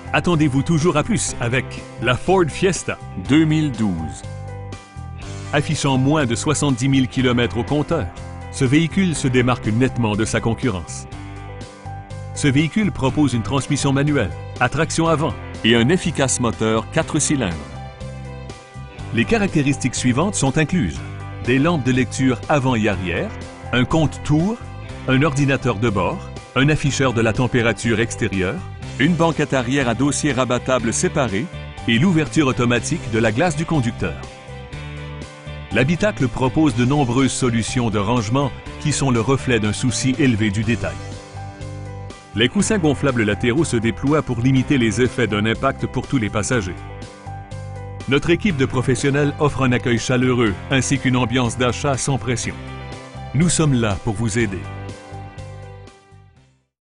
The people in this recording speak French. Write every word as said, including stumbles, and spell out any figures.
Attendez-vous toujours à plus avec la Ford Fiesta deux mille douze. Affichant moins de soixante-dix mille kilomètres au compteur, ce véhicule se démarque nettement de sa concurrence. Ce véhicule propose une transmission manuelle, à traction avant et un efficace moteur quatre cylindres. Les caractéristiques suivantes sont incluses: des lampes de lecture avant et arrière, un compte-tours, un ordinateur de bord, un afficheur de la température extérieure, une banquette arrière à dossier rabattable séparé et l'ouverture automatique de la glace du conducteur. L'habitacle propose de nombreuses solutions de rangement qui sont le reflet d'un souci élevé du détail. Les coussins gonflables latéraux se déploient pour limiter les effets d'un impact pour tous les passagers. Notre équipe de professionnels offre un accueil chaleureux ainsi qu'une ambiance d'achat sans pression. Nous sommes là pour vous aider.